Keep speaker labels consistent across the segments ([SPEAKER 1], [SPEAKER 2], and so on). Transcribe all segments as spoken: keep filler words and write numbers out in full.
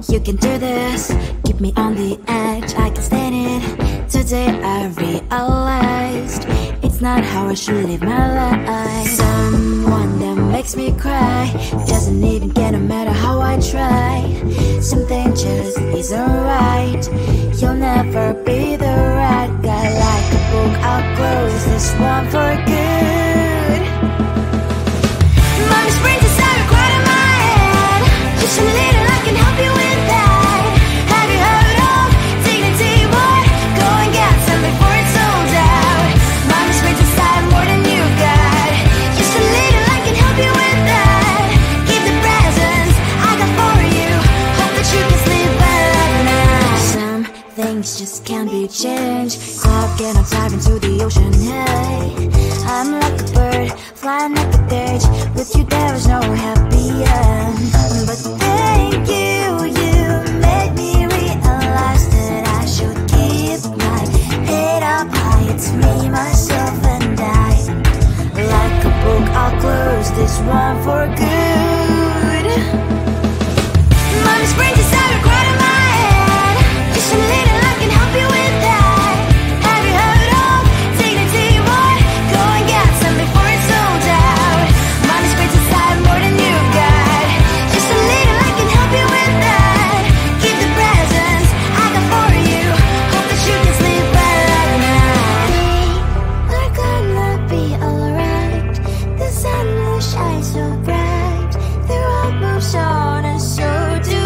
[SPEAKER 1] You can do this, keep me on the edge, I can stand it. Today I realized it's not how I should live my life. Someone that makes me cry doesn't even get no matter how I try. Something just isn't right. You'll never be the right guy. Like a book, I'll close this one for good. Mommy's brains inside are quite in my head. Just a little, I can help you with that. Have you heard of dignity, boy? Go and get some before it's sold out. Mommy's brains inside more than you got. Just a little, I can help you with that. Keep the presents I got for you. Hope that you can sleep well at night. Some things just can't be changed. Clock and I'm diving to the ocean, hey. I'm like a bird, flying like a cage. With you there is no happy end. But thank you, you made me realize that I should keep my head up high. It's me, myself and I. Like a book, I'll close this one for good. Mommy's brains inside are quite in my head. Just a little, I can help you with that. Have you heard of dignity, boy? Go and get some before it's sold out. Mommy's brains inside more than you got. Just a little, I can help you with that. Keep the presents I got for you. Hope that you can sleep well at night. We're gonna be alright. The sun will shine so bright. The road moves on and so do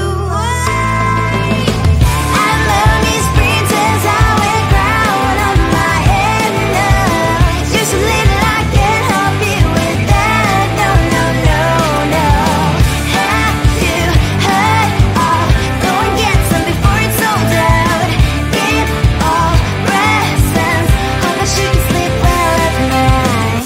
[SPEAKER 1] I. I love these princess, I wear crown on my head now. Just a little, I can help you with that. No, no, no, no. Have you heard of? Go and get some before it's sold out. Give all presents. Hope that you can sleep well at night.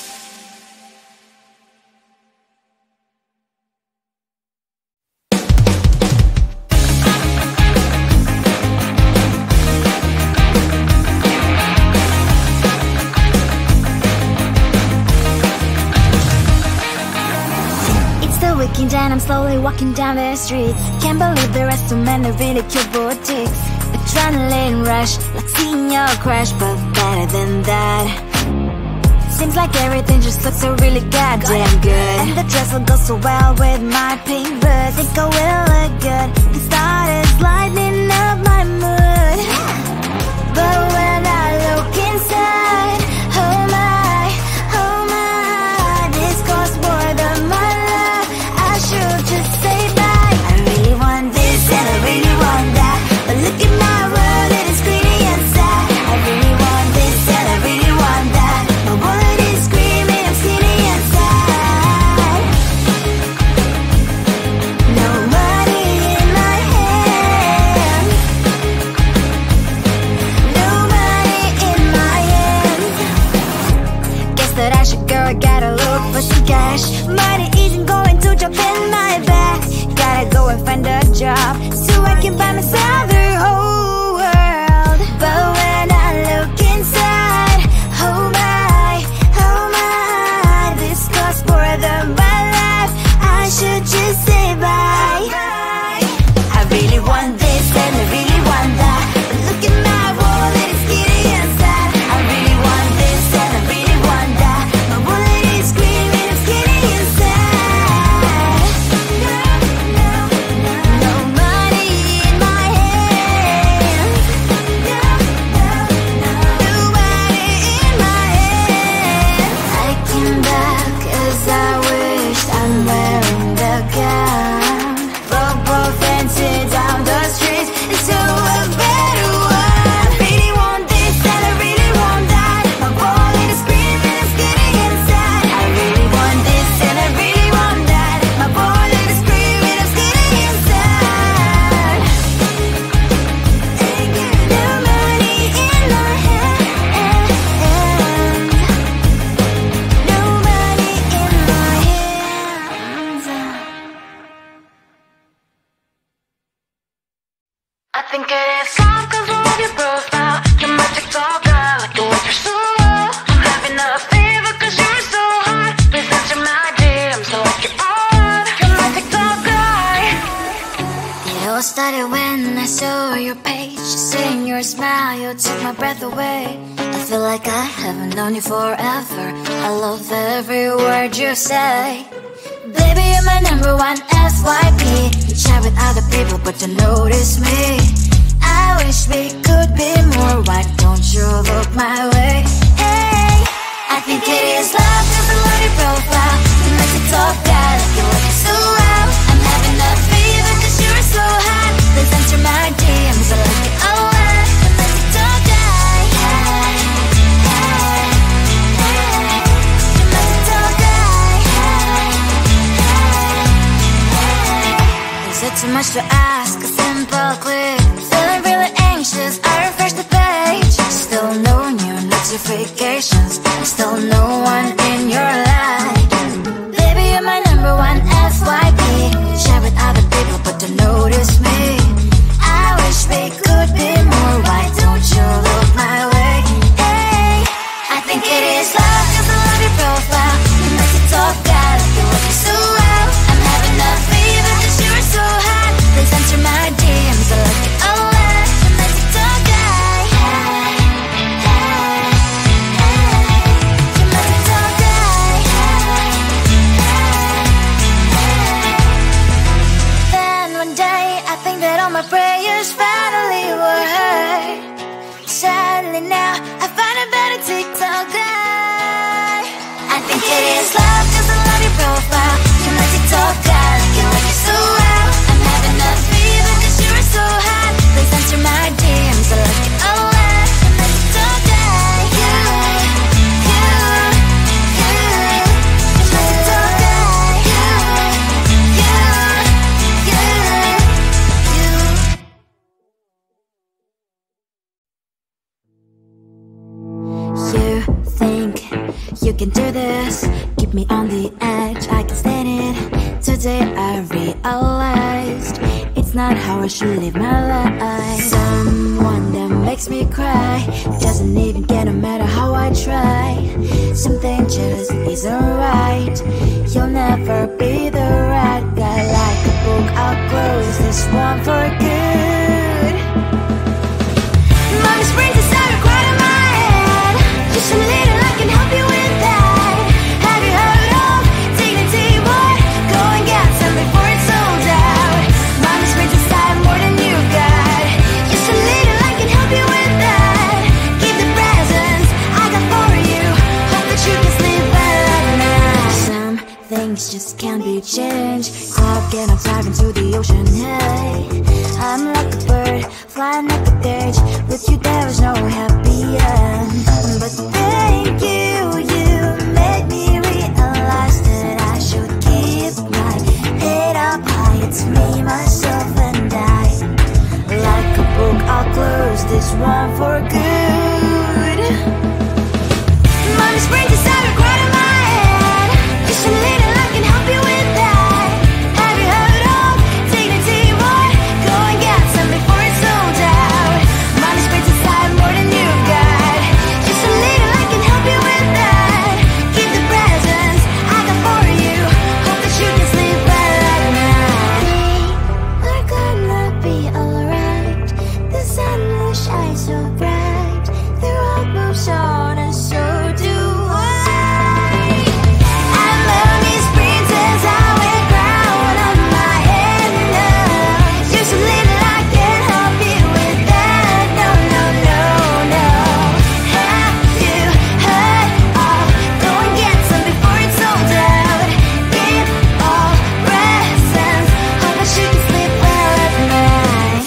[SPEAKER 1] It's the weekend and I'm slowly walking down the streets. Can't believe there are so many really cute boutiques. Adrenaline rush, like seeing your crush, but better than that. Seems like everything just looks so really goddamn good. And the dress will go so well with my pink boots. Think I will look good. The start is lighting up my mood. But when I look inside, oh my, oh my, this costs more than my love. I should just say bye. I really want this and I really want that, but look at my world, it is pretty inside. I really want this and I really want that. My wallet is screaming, I'm skinny inside. No money in my hand. No money in my hand. Guess that I should go, I gotta look for some cash. Money isn't going to drop in my bag. Gotta go and find a job so I can buy myself the whole world. But when I look inside, oh my, oh my, this costs more than my life. I should just say bye. I really want this and I really want that, but look at my wallet, it's giddy inside. I really want this and I really want that. My wallet is screaming, it's giddy inside. No, no, no, no money in my hand. started when I saw your page. Seeing your smile, you took my breath away. I feel like I haven't known you forever. I love every word you say. Baby, you're my number one F Y P. You chat with other people, but you notice me. I wish we could be more. Why don't you look my way? Hey, I think it is love, cause I love your profile. You make me talk bad, like you look so well. I'm having a fever cause you're so hot. Please answer my D Ms, I like it a lot. You make me talk bad. Hey, hey, hey. You make me talk bad. Hey, hey, hey. Is it too much to ask? A simple click. Feeling really anxious, I refresh the page. Still no new notifications, still no one in your life. Baby, you're my number one F Y P. Share with other people, but don't notice me. I wish we could be more. Why don't you look my way? Hey, I think it is love, cause I love your profile. You make me talk bad, like you look so well. I'm having a fever cause you're so hot. Please answer my D Ms, I like it a lot. You make me talk bad. Hey, hey, hey. You make me talk bad. Hey, hey, hey. Then one day I think that all my prayers finally were heard. Sadly now I find a better TikTok guy. I think it is love cause I love your profile. You make me talk bad, like you look so well. I'm having a fever cause you're so hot. Please answer my D Ms, I like it a lot. You make me talk bad. You, you, you. You make me talk bad. You, you, you, you. You think you can do this, keep me on the edge, I can stand it. Today I realized it's not how I should live my life. Someone that makes me cry doesn't even get, no matter how I try. Something just isn't right. You'll never be the right guy. Like a book, I'll close this one for good. Mommy springs inside a quiet in my head. Just a little, I can help you with that. Have you heard of Dignity Boy? Go and get some before it's sold out. Mommy springs inside more than you got. Just a little, I can help you with that. Keep the presents I got for you. Hope that you can sleep well at night. Some things just can't be changed. Clock and I'm diving to the ocean. Hey, I'm like a bird flying like a cage. With you there was no happy end. But thank you, you made me realize that I should keep my head up high. It's me, myself and I. Like a book, I'll close this one for good. Mommy springs inside a quiet in my head. Just a little, I can help you with that. Have you heard of Dignity Boy? Go and get some before it's sold out. Mommy springs inside more than you got. Just a little, I can help you with that. Keep the presents I got for you. Hope that you can sleep well at night. We're gonna be alright. The sun will shine so bright. The road moves on and so do I. And lonely springs as I wear crown on my head now. Just a little, I can help you with that. No, no, no, no. Have you heard of? Go and get some before it's sold out. Give all presents. Hope that you can sleep well at night.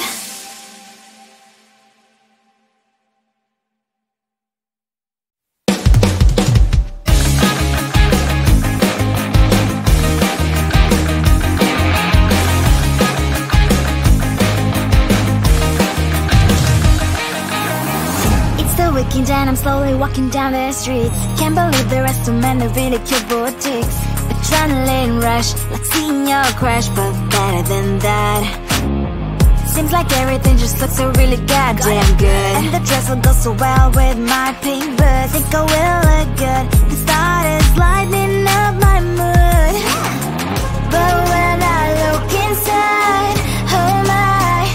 [SPEAKER 1] It's the weekend and I'm slowly walking down the streets. Can't believe there are so many really cute boutiques. Adrenaline rush, like seeing your crush, but better than that. Seems like everything just looks so really goddamn good. And the dress will go so well with my pink boots. Think I will look good. The start is lighting up my mood. But when I look inside, oh my,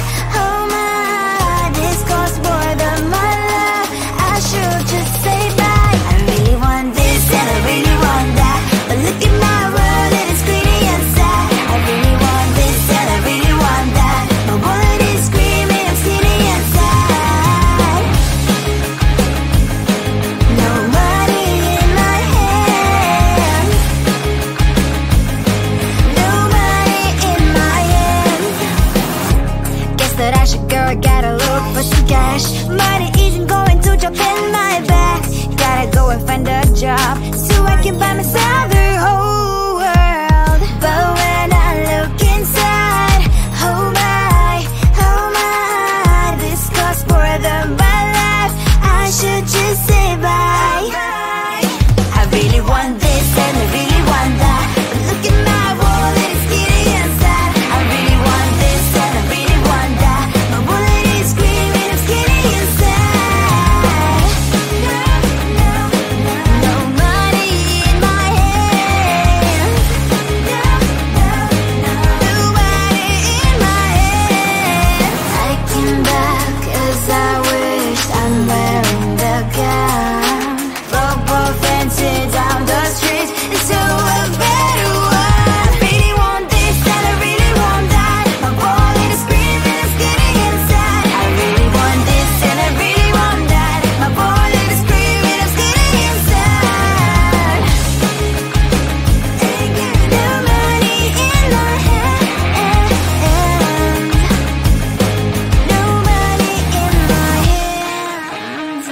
[SPEAKER 1] cash. Money isn't going to drop in my bag. Gotta go and find a job so I can buy myself the whole world. But when I look inside, oh my, oh my, this costs more than my life. I should just say bye. I really want this and I really want that, but look at my wallet, it's skinny inside. I really want this and I really want that, my wallet is screaming, I'm skinny inside. No, no, no, no money in my hand. No, no, no, no money in my hand. I came back 'cause I wish I'm wearing the gown. Robo fancy down the street into a better one. I really want this and I really want that, my wallet is screaming, it's getting inside. I really want this and I really want that, my wallet is screaming, it's getting inside. Ain't got no money in my hand. No money in my hands.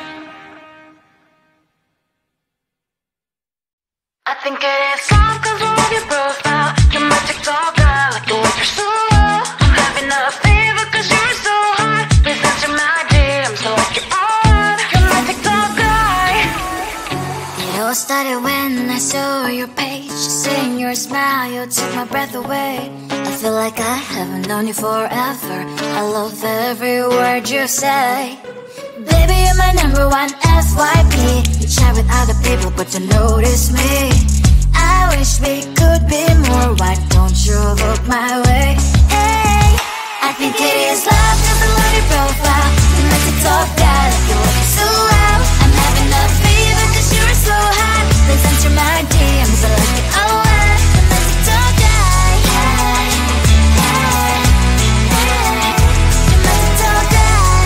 [SPEAKER 1] I think it is soft 'cause of your profile. You're my TikTok girl, like the way you're so low. I'm having a fever 'cause you're so hot. Please answer my D Ms so I can on. You're my TikTok guy. It all started when I saw your page. Seeing your smile, you took my breath away. I feel like I haven't known you forever. I love every word you say. Baby, you're my number one F Y P. You chat with other people, but you notice me. I wish we could be more. Why don't you look my way? Hey, I think it is love 'cause I love your profile. You like to talk, God, you look so well. I'm having a fever 'cause you're so hot. Please answer my D Ms, I like it a lot. I'm like to talk, guy. Hey, hey, hey. You like to talk, guy.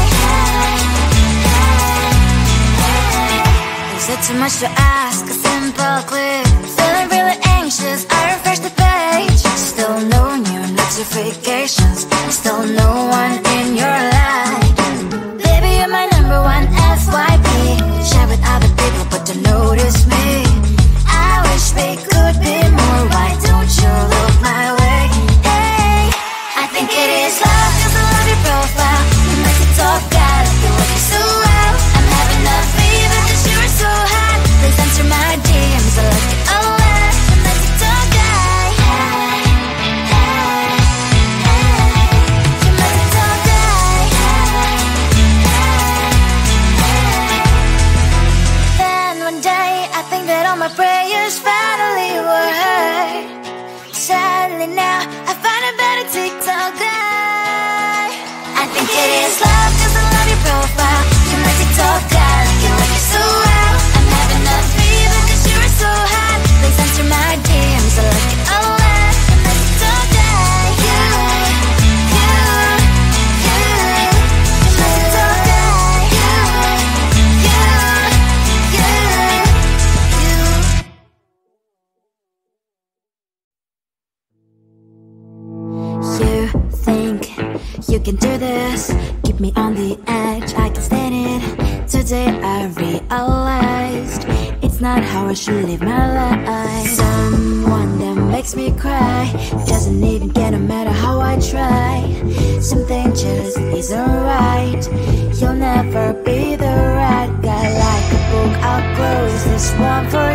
[SPEAKER 1] Is it too much to ask? A simple click. Feeling really anxious, I refresh the page. Still no new notifications, still no one in your life. Baby, you're my number one F Y P. Share with other people, but don't notice me. I wish we could be more. Why don't you look my way? Hey, I think it is love 'cause I love your profile. You like to talk, God, you look so well. I'm having a fever 'cause you're so hot. Please answer my D Ms, I like it a lot. I'm like to talk, guy. Hey, hey, hey. You like to talk, guy. Hey, hey, hey. Then one day I think that all my prayers finally were heard. Sadly now I find a better TikTok guy. I think it is love 'cause I love your profile. You like TikTok guy, you like it so well. I'm having a fever 'cause you're so hot. Please answer my D Ms, I like it a lot. I'm like TikTok guy. You, you, you. You like TikTok guy. You, you, you, you. You think you can do this, keep me on the edge, I can stand it. Today I realized it's not how I should live my life. Someone that makes me cry doesn't even get no matter how I try. Something just isn't right. You'll never be the right guy. Like a book, I'll close this one for